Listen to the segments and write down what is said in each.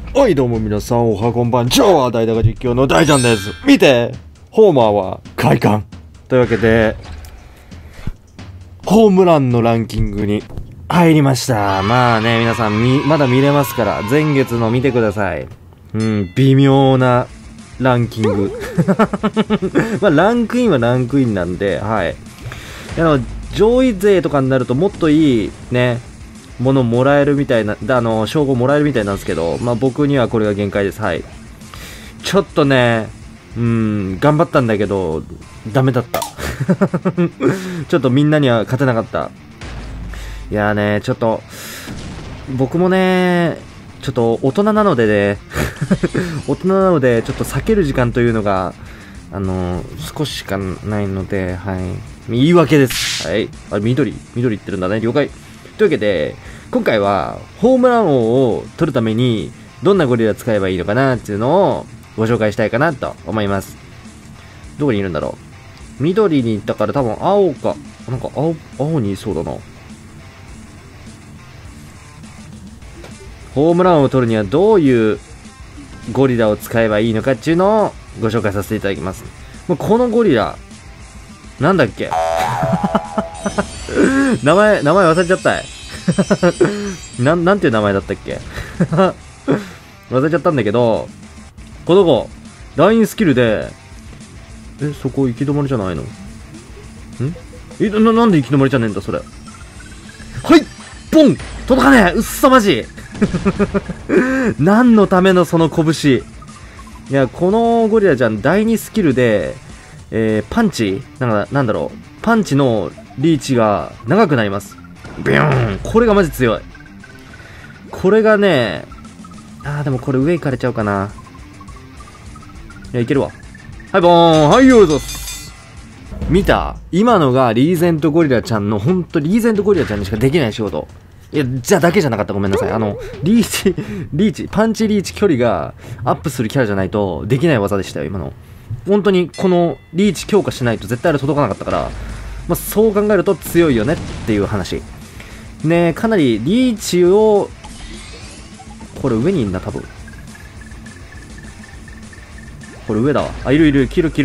はいどうも皆さんおはこんばんちは、大高実況の大ちゃんです。見て、ホーマーは快感というわけでホームランのランキングに入りました。まあね、皆さんまだ見れますから前月の見てください。微妙なランキングまあランクインはランクインなんで、はい、上位勢とかになるともっといいねものもらえるみたいな、称号もらえるみたいなんですけど、まあ僕にはこれが限界です。はい。ちょっとね、頑張ったんだけど、ダメだった。ちょっとみんなには勝てなかった。いやーね、ちょっと、僕もね、ちょっと大人なのでね、大人なので、ちょっと避ける時間というのが、少ししかないので、はい。言い訳です。はい。あれ、緑言ってるんだね。了解。というわけで、今回はホームラン王を取るためにどんなゴリラ使えばいいのかなっていうのをご紹介したいかなと思います。どこにいるんだろう。緑に行ったから多分青か。なんか青にいそうだな。ホームランを取るにはどういうゴリラを使えばいいのかっていうのをご紹介させていただきます。もうこのゴリラ、なんだっけ名前忘れちゃったい。なんていう名前だったっけ忘れちゃったんだけど、この子、ラインスキルで、そこ行き止まりじゃないの？なんで行き止まりじゃねえんだ、それ。はいボン届かねえうっそマジ何のためのその拳。いや、このゴリラちゃん、第2スキルで、パンチなんだろう。パンチのリーチが長くなります。ビューンこれがマジ強い。これがね、でもこれ上行かれちゃうかな。いや、いけるわ。はいボーンはいよーぞす。見た？今のがリーゼントゴリラちゃんの、ほんとリーゼントゴリラちゃんにしかできない仕事。いや、だけじゃなかった。ごめんなさい。リーチ、パンチリーチ距離がアップするキャラじゃないとできない技でしたよ、今の。本当にこのリーチ強化しないと絶対あれ届かなかったから、まあ、そう考えると強いよねっていう話。ね、かなりリーチを、これ上にいんな、多分。これ上だわ。いる。キロ。ホ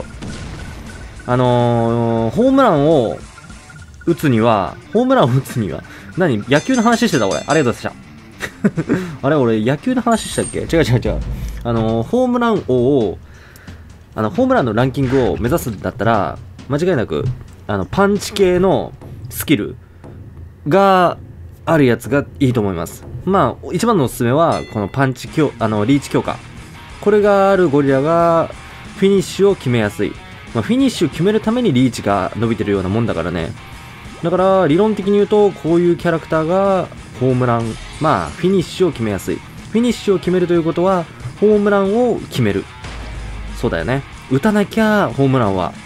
ームランを打つには、何野球の話してた俺。ありがとうございました。あれ俺野球の話したっけ？違う。ホームラン王を、ホームランのランキングを目指すんだったら、間違いなく、パンチ系のスキルがあるやつがいいと思います。まあ、一番のおすすめは、このリーチ強化。これがあるゴリラが、フィニッシュを決めやすい。まあ、フィニッシュを決めるためにリーチが伸びてるようなもんだからね。だから、理論的に言うと、こういうキャラクターが、ホームラン、まあ、フィニッシュを決めやすい。フィニッシュを決めるということは、ホームランを決める。そうだよね。打たなきゃ、ホームランは。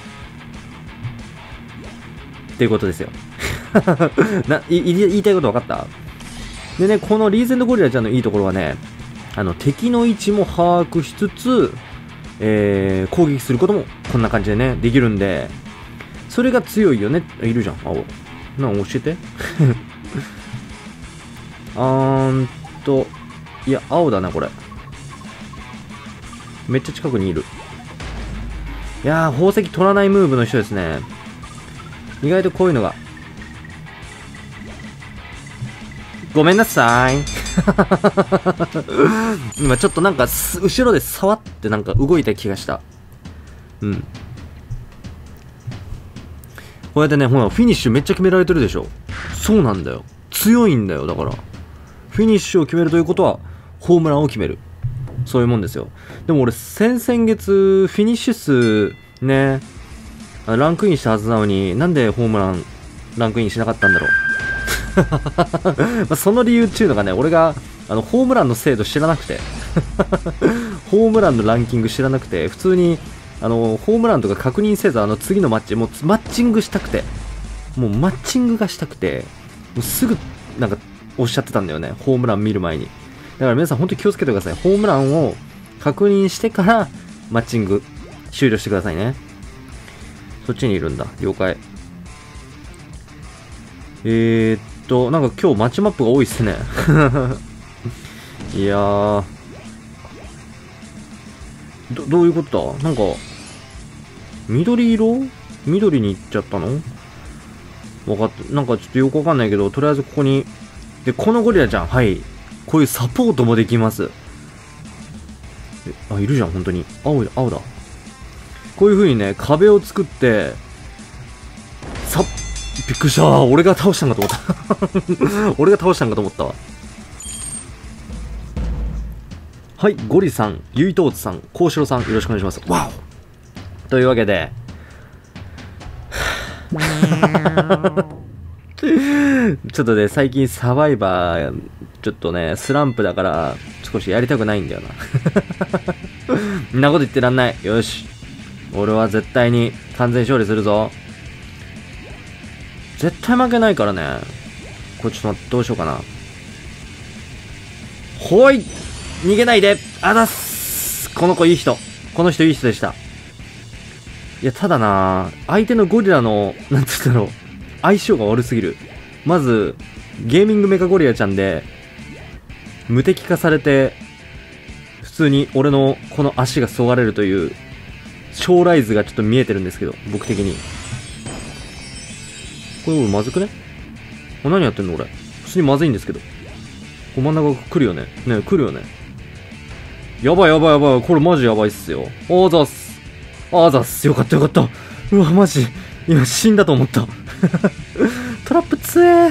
っていうことですよ。言いたいこと分かった？でね、このリーゼントゴリラちゃんのいいところはね、敵の位置も把握しつつ、攻撃することもこんな感じでね、できるんで、それが強いよね。いるじゃん、青。教えて。いや、青だな、これ。めっちゃ近くにいる。いやー、宝石取らないムーブの人ですね。意外とこういうのが。ごめんなさい。今ちょっとなんか、後ろで触ってなんか動いた気がした。こうやってね、ほら、フィニッシュめっちゃ決められてるでしょ。そうなんだよ。強いんだよ、だから。フィニッシュを決めるということは、ホームランを決める。そういうもんですよ。でも俺、先々月、フィニッシュ数、ね、ランクインしたはずなのに、なんでホームラン、ランクインしなかったんだろう。まあその理由っていうのがね、俺が、ホームランの精度知らなくて。ホームランのランキング知らなくて、普通に、ホームランとか確認せず、次のマッチ、もうマッチングしたくて、もうマッチングがしたくて、もうすぐ、なんか、おっしゃってたんだよね。ホームラン見る前に。だから皆さん本当に気をつけてください。ホームランを確認してから、マッチング、終了してくださいね。そっちにいるんだ。了解。なんか今日マッチマップが多いっすね。いやー、 どういうことだ？なんか、緑に行っちゃったの？なんかちょっとよくわかんないけど、とりあえずここに、で、このゴリラちゃん、はい。こういうサポートもできます。あ、いるじゃん、本当に。青だ。こういう風にね、壁を作って、びっくりした。俺が倒したんかと思った。俺が倒したんかと思ったわ。はい、ゴリさん、ゆいとうつさん、こうしろさん、よろしくお願いします。わおというわけで、ちょっとね、最近サバイバー、ちょっとね、スランプだから、少しやりたくないんだよな。んなこと言ってらんない。よし。俺は絶対に完全勝利するぞ。絶対負けないからね。これちょっと待って、どうしようかな。ほい！逃げないで！あざっす！この子いい人。この人いい人でした。いや、ただな、相手のゴリラの、なんつったの、相性が悪すぎる。まず、ゲーミングメカゴリラちゃんで、無敵化されて、普通に俺のこの足がそがれるという、将来図がちょっと見えてるんですけど、僕的に。これ俺まずくね？何やってんの俺。普通にまずいんですけど。真ん中来るよね。ね、来るよね。やばい。これマジやばいっすよ。あざっす。よかった。うわ、マジ。今死んだと思った。トラップ強え。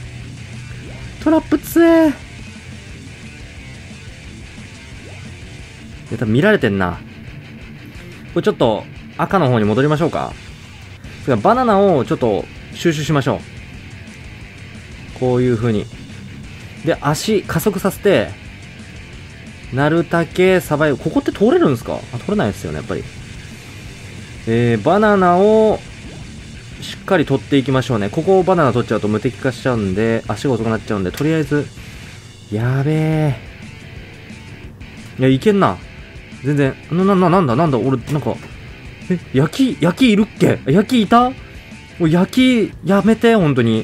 多分見られてんな。これちょっと赤の方に戻りましょうか。バナナをちょっと収集しましょう。こういう風に。で、足加速させて、なるだけサバイブ。ここって通れるんですか？通れないですよね、やっぱり。バナナをしっかり取っていきましょうね。ここをバナナ取っちゃうと無敵化しちゃうんで、足が遅くなっちゃうんで、とりあえず、やべえ。いや、いけんな。全然。なんだ、俺、なんか、焼きいるっけ？焼きいた？焼き、やめて、本当に。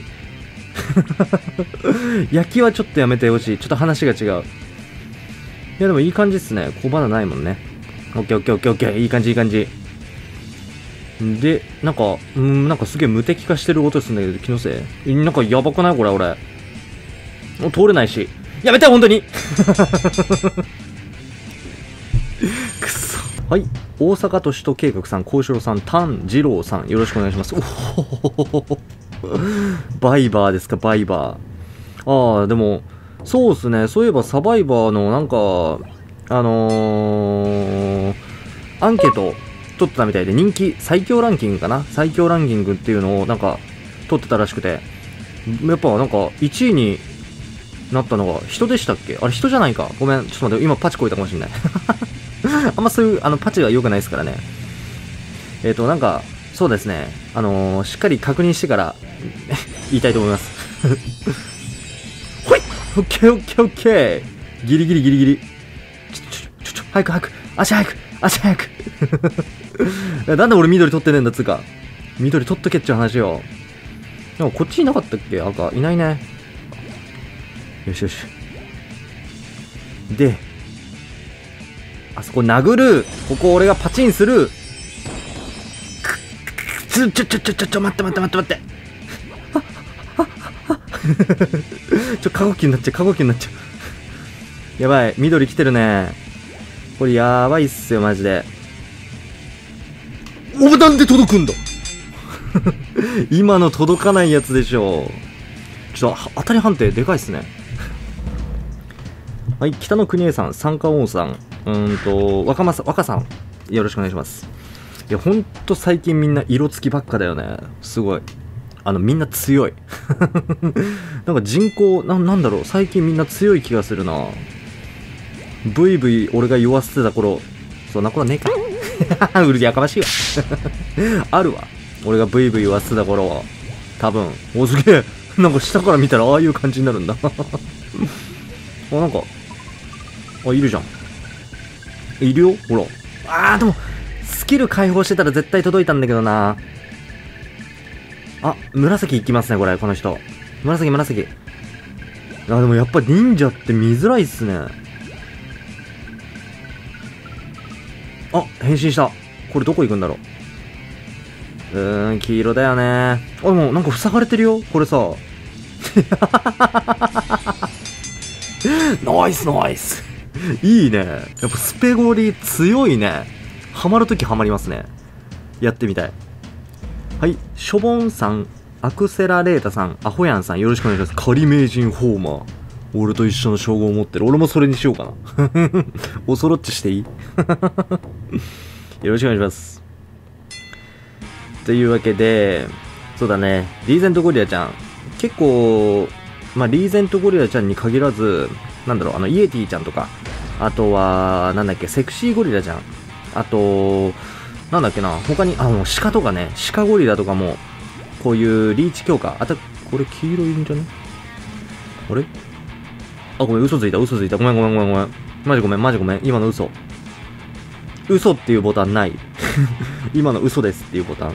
焼きはちょっとやめてほしい。ちょっと話が違う。いや、でもいい感じっすね。小花ないもんね。オッケー。いい感じ。で、なんかすげえ無敵化してる音するんだけど、気のせい？なんかやばくないこれ、俺。通れないし。やめて、本当に。くそ。はい。大阪都市都計画さん、幸四郎さん、丹次郎さん、よろしくお願いします。おお。バイバーですか、バイバー。でも、そうっすね。そういえばサバイバーのなんか、アンケート取ってたみたいで、人気最強ランキングかな？最強ランキングっていうのをなんか取ってたらしくて、やっぱなんか1位になったのが人でしたっけ？あれ人じゃないか。ごめん、ちょっと待って、今パチこいたかもしれない。あんまそういう、パチが良くないですからね。なんか、そうですね。しっかり確認してから言いたいと思います。ほい！オッケー。ギリギリ。ちょ、早く。足早く。なんで俺緑取ってねえんだっつうか。緑取っとけっちゅう話よ。でもこっちいなかったっけ？赤。いないね。よし。で、あそこ殴る。ここ俺がパチンする。ちょ、待って。過呼吸になっちゃう。やばい、緑来てるね。これやばいっすよ、マジで。なんで届くんだ。今の届かないやつでしょ。ちょっと当たり判定でかいっすね。はい、北の国枝さん、三冠王さん、若さん、よろしくお願いします。いや、ほんと最近みんな色付きばっかだよね。すごい。みんな強い。なんか人口、なんだろう、最近みんな強い気がするな。ブイブイ俺が弱ってた頃、そんなことねえか。うるやかましいわ。あるわ。俺がブイブイ言わせてた頃は、多分。すげえ。なんか下から見たらああいう感じになるんだ。なんか、いるじゃん。いるよほら。でも、スキル解放してたら絶対届いたんだけどな。紫いきますね、これ、この人。紫。でもやっぱ忍者って見づらいっすね。 あ、変身した。これどこ行くんだろう。黄色だよね。あ、もうなんか塞がれてるよ。これさ。ナイスナイス。いいね。やっぱスペゴリ強いね。ハマるときハマりますね。やってみたい。はい。ショボンさん、アクセラレータさん、アホヤンさん、よろしくお願いします。仮名人ホーマー。俺と一緒の称号を持ってる。俺もそれにしようかな。おそろっちしていい？よろしくお願いします。というわけで、そうだね、リーゼントゴリラちゃん。結構、まあ、リーゼントゴリラちゃんに限らず、なんだろう、イエティちゃんとか、あとは、なんだっけ、セクシーゴリラちゃん。あと、なんだっけな、他に、もう鹿とかね、鹿ゴリラとかも、こういうリーチ強化。これ黄色いんじゃね？あれ？ごめん、嘘ついた。ごめん。マジごめん。今の嘘。嘘っていうボタンない。今の嘘ですっていうボタン。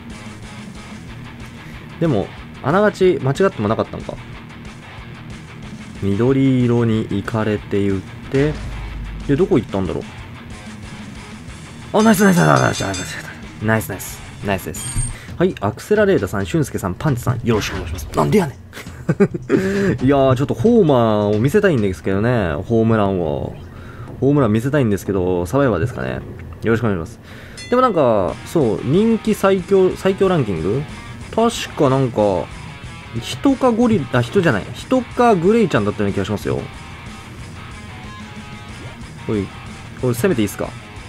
でも、あながち間違ってもなかったのか。緑色に行かれて言って、で、どこ行ったんだろう。ナイスです。はい、アクセラレータさん、俊介さん、パンチさん、よろしくお願いします。なんでやねん。いやー、ちょっとホーマーを見せたいんですけどね、ホームラン見せたいんですけど、サバイバーですかね。よろしくお願いします。でもなんか、そう、人気最強ランキング確かなんか、人かゴリラ、人かグレイちゃんだったような気がしますよ。これ攻めていいっすか？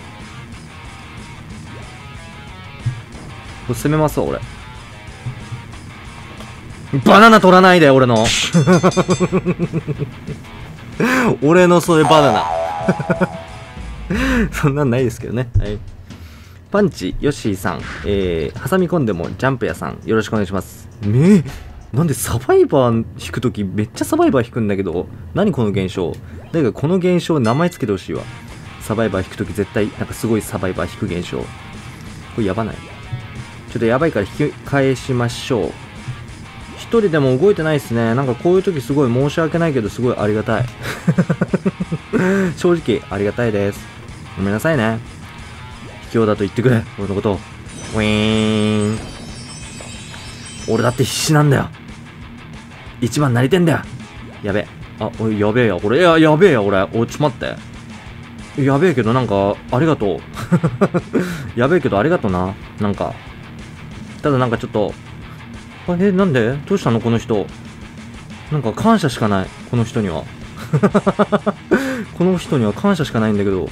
これ攻めますわ、俺。バナナ取らないで、俺の。俺のそれバナナ。そんなんないですけどね。はい。パンチ、ヨッシーさん、挟み込んでもジャンプ屋さん、よろしくお願いします。なんでサバイバー引くときめっちゃサバイバー引くんだけど、何この現象。だからこの現象名前つけてほしいわ。サバイバー引くとき絶対なんかすごいサバイバー引く現象。これやばない？ちょっとやばいから引き返しましょう。一人でも動いてないですね。なんかこういう時すごい申し訳ないけどすごいありがたい。正直ありがたいです。ごめんなさいね。卑怯だと言ってくれ、俺のこと。ウィーン。俺だって必死なんだよ。一番なりてんだよ。やべ。おい、やべえや、これ。やべえや、俺。ちょっと待って。やべえけど、なんか、ありがとう。やべえけど、ありがとうな。なんか。ただなんかちょっと、なんでどうしたのこの人。なんか感謝しかない。この人には。この人には感謝しかないんだけど。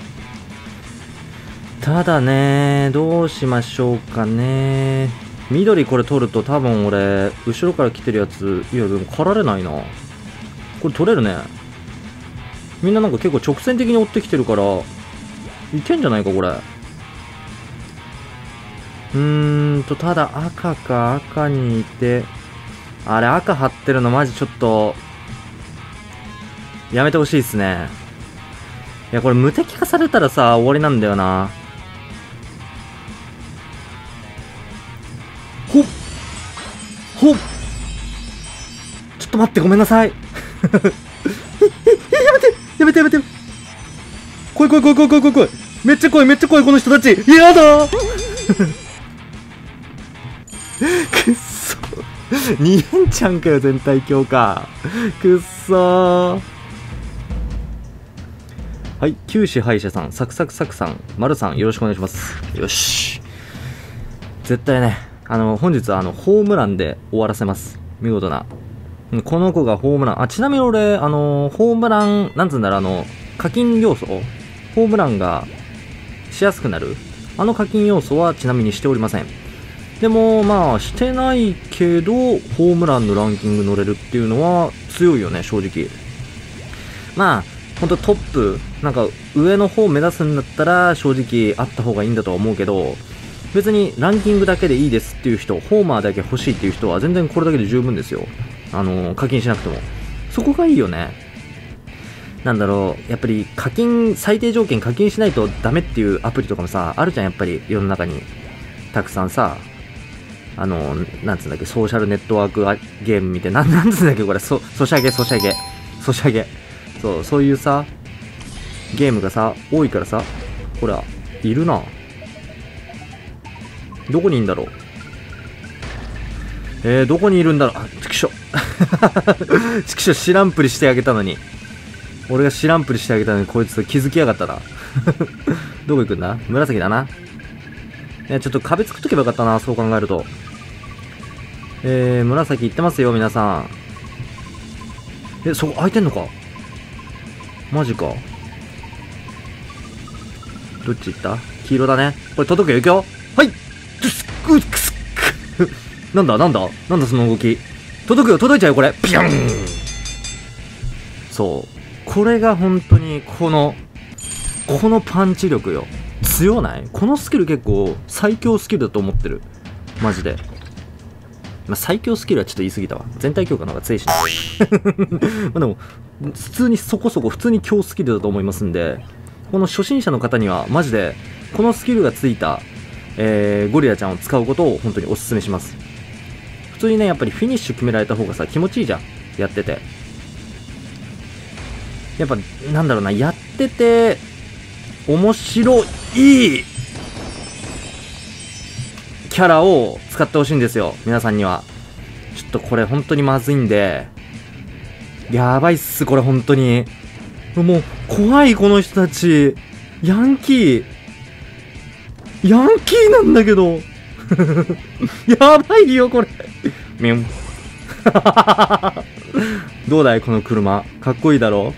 ただね、どうしましょうかね。緑これ取ると多分俺、後ろから来てるやつ、いやでも狩られないな。これ取れるね。みんななんか結構直線的に追ってきてるから、いけんじゃないかこれ。ただ赤にいて、あれ赤張ってるのマジちょっと、やめてほしいっすね。いやこれ無敵化されたらさ、終わりなんだよな。ほっちょっと待って、ごめんなさい。やめて来い。めっちゃ来い、この人たち。やだー。くっそ。2連チャンかよ、全体強化。くっそー。はい、九死敗者さん、サクさん、丸さん、よろしくお願いします。よし。絶対ね、本日はホームランで終わらせます。見事な。この子がホームラン。ちなみに俺、ホームラン、なんつうんだろう、課金要素ホームランがしやすくなる課金要素はちなみにしておりません。でも、まあ、してないけど、ホームランのランキング乗れるっていうのは強いよね、正直。まあ、ほんとトップ、なんか上の方目指すんだったら正直あった方がいいんだとは思うけど、別にランキングだけでいいですっていう人、ホーマーだけ欲しいっていう人は全然これだけで十分ですよ。課金しなくても。そこがいいよね。なんだろう、やっぱり最低条件課金しないとダメっていうアプリとかもさ、あるじゃん、やっぱり世の中に。たくさんさ、なんつうんだっけ、ソーシャルネットワークゲームみたいな、なんつうんだっけ、これ、ソシャゲ。そういうさ、ゲームがさ、多いからさ、ほら、 いるな。どこにいんだろう。どこにいるんだろう。あ、ちくしょ。ちくしょ、知らんぷりしてあげたのに。俺が知らんぷりしてあげたのに、こいつ気づきやがったな。どこ行くんだ？紫だな。ちょっと壁作っとけばよかったな、そう考えると。紫行ってますよ、皆さん。そこ空いてんのか？マジか。どっち行った？黄色だね。これ届くよ、行くよ。はい。なんだその動き。届くよ、届いちゃうよ、これ。ピュン。そう。これが本当に、このパンチ力よ。強ない？このスキル結構最強スキルだと思ってる。マジで。まあ、最強スキルはちょっと言い過ぎたわ。全体強化の方が強いしね。まあでも、普通にそこそこ普通に強スキルだと思いますんで、この初心者の方にはマジで、このスキルがついた、ゴリラちゃんを使うことを本当にお勧めします。普通にね、やっぱりフィニッシュ決められた方がさ、気持ちいいじゃん。やってて。やっぱ、なんだろうな、やってて、面白いキャラを使ってほしいんですよ。皆さんには。ちょっとこれ本当にまずいんで。やばいっす、これ本当に。もう、怖い、この人たち。ヤンキーなんだけど。やばいよ、これ。ミュン。どうだい、この車。かっこいいだろ？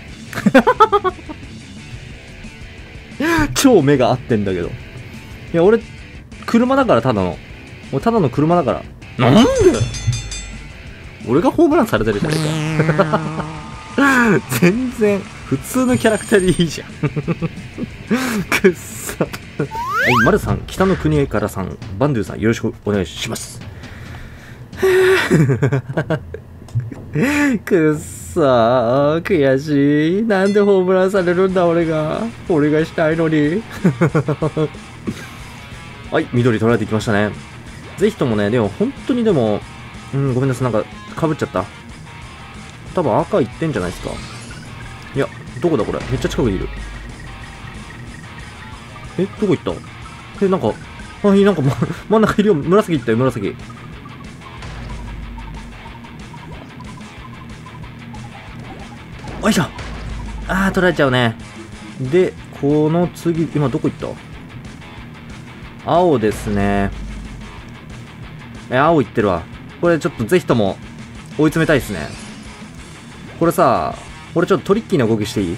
超目が合ってんだけど。いや、俺、車だから、ただの車だから。なんで俺がホームランされてるじゃねえか。全然、普通のキャラクターでいいじゃん。くっそ。はい、丸さん、北の国からさん、バンドゥさん、よろしくお願いします。くっそー、悔しい。なんでホームランされるんだ、俺がしたいのに。はい、緑取られてきましたね。ぜひともね、でも本当にでも、ごめんなさい、なんか被っちゃった。多分赤いってんじゃないですか。いや、どこだこれ。めっちゃ近くにいる。どこ行った？なんか、なんか、真ん中いるよ。紫行ったよ、紫。よいしょ。取られちゃうね。で、この次、今どこ行った？青ですね。青行ってるわ。これちょっとぜひとも追い詰めたいですね。これさ、俺ちょっとトリッキーな動きしていい？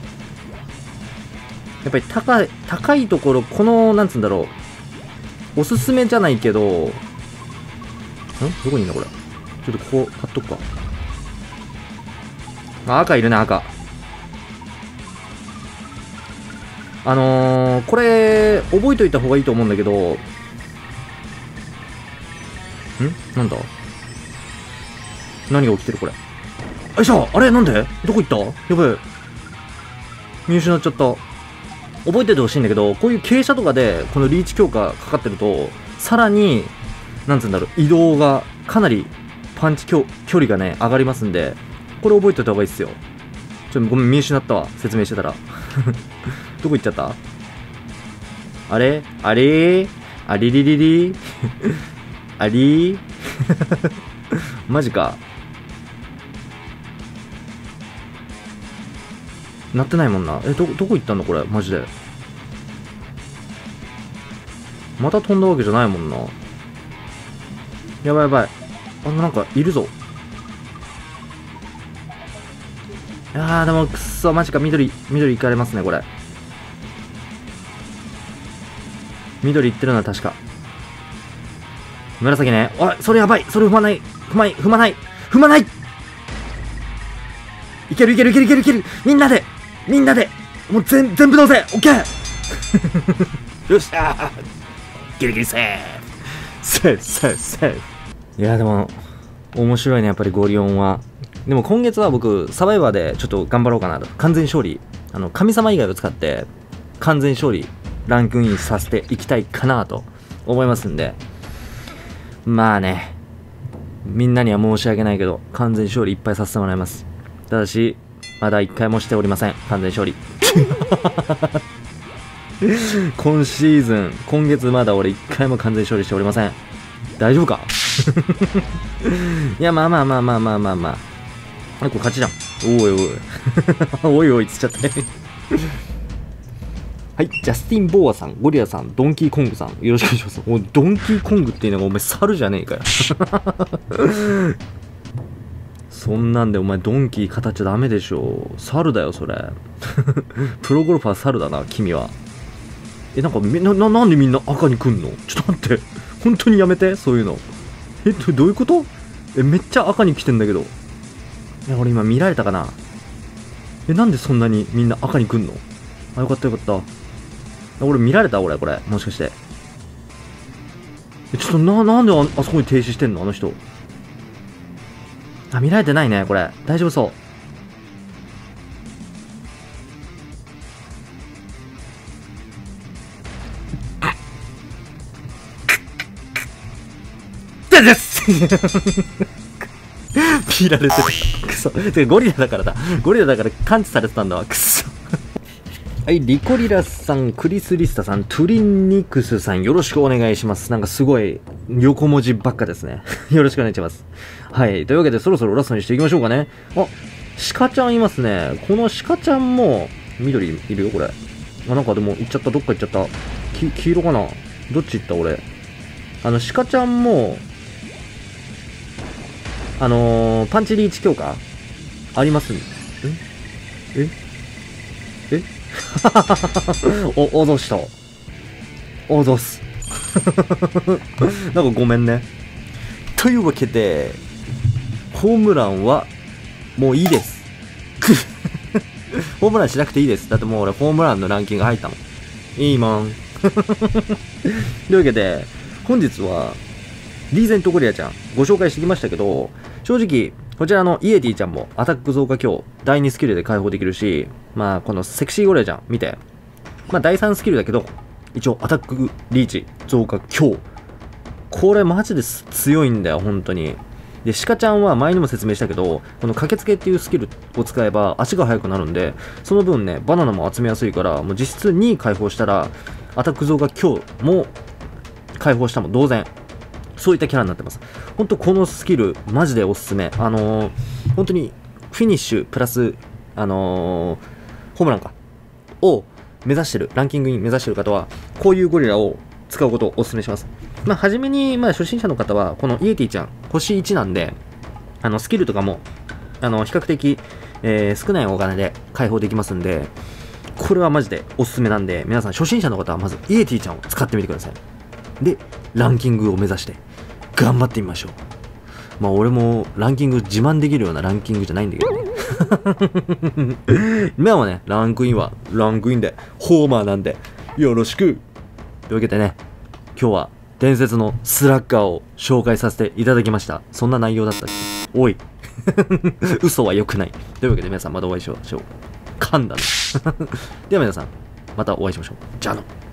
やっぱり高いところ、この、なんつうんだろう。おすすめじゃないけど、どこにいんのこれ。ちょっとここ、買っとくか。赤いるね、赤。これ、覚えといた方がいいと思うんだけど、なんだ何が起きてるこれ。よいしょ、あれなんでどこ行った？やばい。見失っちゃった。覚えててほしいんだけど、こういう傾斜とかで、このリーチ強化かかってると、さらに、なんつうんだろう、移動が、かなり、パンチ距離がね、上がりますんで、これ覚えておいた方がいいっすよ。ごめん、見失ったわ。説明してたら。どこ行っちゃった？あれありりりりありマジか。なってないもんな。どこ行ったんだこれ、マジで。また飛んだわけじゃないもんな。やばいやばい。なんか、いるぞ。でも、くっそ、マジか、緑行かれますね、これ。緑行ってるのは確か。紫ね。それやばい。それ踏まない。踏まない。いける。みんなで。もう全部乗せ。オッケー。よっしゃー。ギリギリセーフ。セーフ。いや、でも、面白いね、やっぱりゴリオンは。でも今月は僕、サバイバーでちょっと頑張ろうかなと。完全勝利。神様以外を使って、完全勝利、ランクインさせていきたいかなと思いますんで。まあね、みんなには申し訳ないけど、完全勝利いっぱいさせてもらいます。ただし、まだ1回もしておりません。完全勝利。 今シーズン、今月まだ俺一回も完全勝利しておりません。大丈夫かいや、まあ。これ勝ちじゃん。おいおい。おいおい、つっちゃったね。はい、ジャスティン・ボーアさん、ゴリラさん、ドンキーコングさん、よろしくお願いします。おドンキーコングっていうのがお前猿じゃねえかよ。そんなんでお前ドンキー語っちゃダメでしょ。猿だよ、それ。プロゴルファー猿だな、君は。なんかなんでみんな赤に来んの？ちょっと待って。本当にやめて、そういうの。どういうこと？めっちゃ赤に来てんだけど。いや、俺今見られたかな？なんでそんなにみんな赤に来んの？あ、よかったよかった。俺見られた俺、これ。もしかして。ちょっとなんであそこに停止してんのあの人。あ、見られてないね、これ。大丈夫そう。ですピられてた。くそ。てかゴリラだからだ。ゴリラだから感知されてたんだわ。くそ。はい、リコリラスさん、クリスリスタさん、トゥリニクスさん、よろしくお願いします。なんかすごい、横文字ばっかですね。よろしくお願いします。はい、というわけでそろそろラストにしていきましょうかね。あ、鹿ちゃんいますね。この鹿ちゃんも、緑いるよ、これ。あ、なんかでも行っちゃった、どっか行っちゃった。黄色かな？どっち行った俺。鹿ちゃんも、パンチリーチ強化ありますん。え脅した。脅す。なんかごめんね。というわけで、ホームランは、もういいです。ホームランしなくていいです。だってもう俺ホームランのランキング入ったもん。いいもん。というわけで、本日は、リーゼントゴリラちゃん、ご紹介してきましたけど、正直、こちらのイエティちゃんもアタック増加強、第2スキルで解放できるし、まあ、このセクシーゴリラちゃん、見て。まあ、第3スキルだけど、一応アタックリーチ増加強。これマジで強いんだよ、本当に。で、シカちゃんは前にも説明したけど、この駆けつけっていうスキルを使えば足が速くなるんで、その分ね、バナナも集めやすいから、もう実質2解放したら、アタック増加強も解放したも同然。そういったキャラになってます。本当このスキル、マジでおすすめ。本当に、フィニッシュプラス、ホームランか。を目指してる、ランキングに目指してる方は、こういうゴリラを使うことをお勧めします。まあ、はじめに、まあ、初心者の方は、このイエティちゃん、星1なんで、スキルとかも、比較的、少ないお金で解放できますんで、これはマジでおすすめなんで、皆さん初心者の方はまずイエティちゃんを使ってみてください。で、ランキングを目指して、頑張ってみましょう。まあ俺もランキング自慢できるようなランキングじゃないんだけどね。今はね、ランクインはランクインで、ホーマーなんで、よろしく。というわけでね、今日は伝説のスラッガーを紹介させていただきました。そんな内容だったっけ？おい。嘘は良くない。というわけで皆さんまたお会いしましょう。噛んだね。では皆さん、またお会いしましょう。じゃあの。